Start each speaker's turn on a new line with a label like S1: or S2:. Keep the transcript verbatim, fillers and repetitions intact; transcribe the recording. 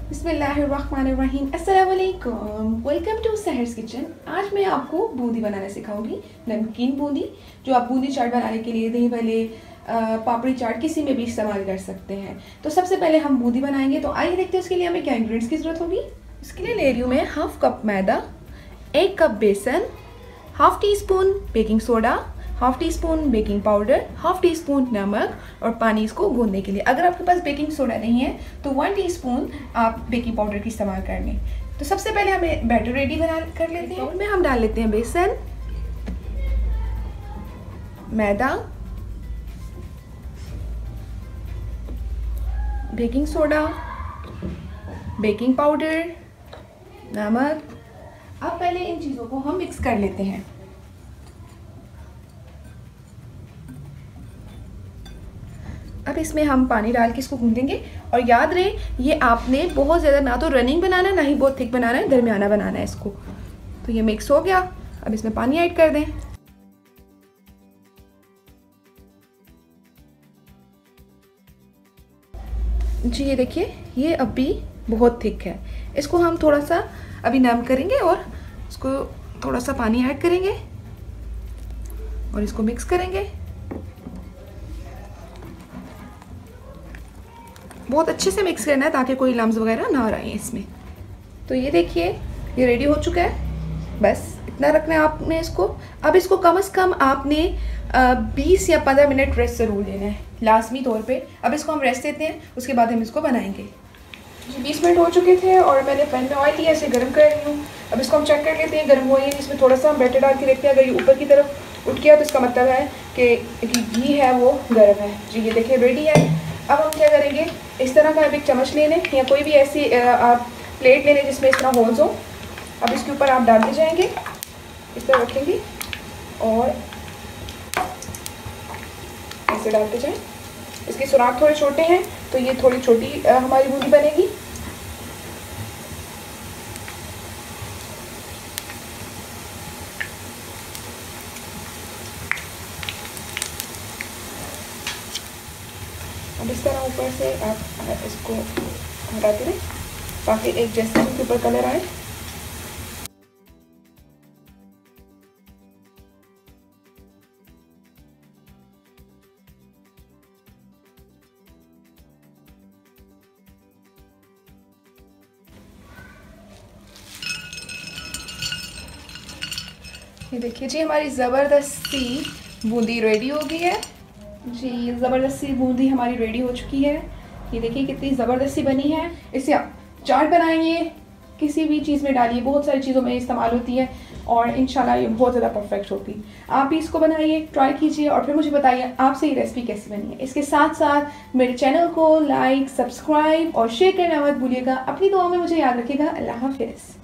S1: बिस्मिल्लाहिर्रहमानिर्रहीम, अस्सलाम वालेकुम। Welcome to Sahar's kitchen. आज मैं आपको बूंदी बनाना सिखाऊंगी, नमकीन बूंदी, जो आप बूंदी चाट बनाने के लिए दही भल्ले, पापड़ी चाट किसी में भी इस्तेमाल कर सकते हैं। तो सबसे पहले हम बूंदी बनाएंगे, तो आइए देखते हैं उसके लिए हमें क्या इंग्रेडिएंट्स की ज़रूरत होगी। उसके लिए ले रही हूँ मैं हाफ कप मैदा, एक कप बेसन, half teaspoon baking soda, half teaspoon baking powder, half teaspoon नमक और पानी इसको गूंदने के लिए। अगर आपके पास बेकिंग सोडा नहीं है तो वन टीस्पून आप बेकिंग पाउडर की इस्तेमाल कर लें। तो सबसे पहले हमें बैटर रेडी बना कर लेते हैं। में हम डाल लेते हैं बेसन, मैदा, बेकिंग सोडा, बेकिंग पाउडर, नमक। अब पहले इन चीज़ों को हम मिक्स कर लेते हैं। अब इसमें हम पानी डाल के इसको गूंदेंगे, और याद रहे ये आपने बहुत ज़्यादा ना तो रनिंग बनाना है ना ही बहुत थिक बनाना है, दरमियाना बनाना है इसको। तो ये मिक्स हो गया, अब इसमें पानी ऐड कर दें। जी ये देखिए, ये अभी बहुत थिक है। इसको हम थोड़ा सा अभी नम करेंगे और इसको थोड़ा सा पानी ऐड करेंगे और इसको मिक्स करेंगे। बहुत अच्छे से मिक्स करना है ताकि कोई लम्स वगैरह ना रहे इसमें। तो ये देखिए, ये रेडी हो चुका है। बस इतना रखना है आपने इसको। अब इसको कम से कम आपने बीस या पंद्रह मिनट रेस्ट ज़रूर देना है, लाजमी तौर पे। अब इसको हम रेस्ट देते हैं, उसके बाद हम इसको बनाएंगे। जी बीस मिनट हो चुके थे और मैंने पैन में ऑयल लिया, इसे गर्म कर रही हूँ। अब इसको हम चेक कर लेते हैं गर्म हुआ है। इसमें थोड़ा सा हम बैटर डाल के देखते हैं, अगर ये ऊपर की तरफ उठ गया तो इसका मतलब है कि घी है वो गर्म है। जी ये देखिए रेडी है। अब हम क्या करेंगे, इस तरह का एक चम्मच ले लें या कोई भी ऐसी आप प्लेट ले लें जिसमें इस तरह होल्स हो। अब इसके ऊपर आप डालते जाएंगे, इस तरह रखेंगे और ऐसे डालते जाएं। इसके सुराख थोड़े छोटे हैं तो ये थोड़ी छोटी हमारी बूंदी बनेगी। अब इस तरह ऊपर से आप इसको हटाते रहें ताकि एक जैसे इसके ऊपर कलर आए। ये देखिए जी, हमारी ज़बरदस्ती बूंदी रेडी हो गई है। जी ज़बरदस्ती बूंदी हमारी रेडी हो चुकी है। ये देखिए कितनी ज़बरदस्ती बनी है। इसे आप चाट बनाइए, किसी भी चीज़ में डालिए, बहुत सारी चीज़ों में इस्तेमाल होती है और इंशाल्लाह ये बहुत ज़्यादा परफेक्ट होती है। आप भी इसको बनाइए, ट्राई कीजिए और फिर मुझे बताइए आपसे ये रेसिपी कैसी बनी है। इसके साथ साथ मेरे चैनल को लाइक, सब्सक्राइब और शेयर करना मत भूलिएगा। अपनी दुआ में मुझे याद रखिएगा। अल्लाह हाफिज़।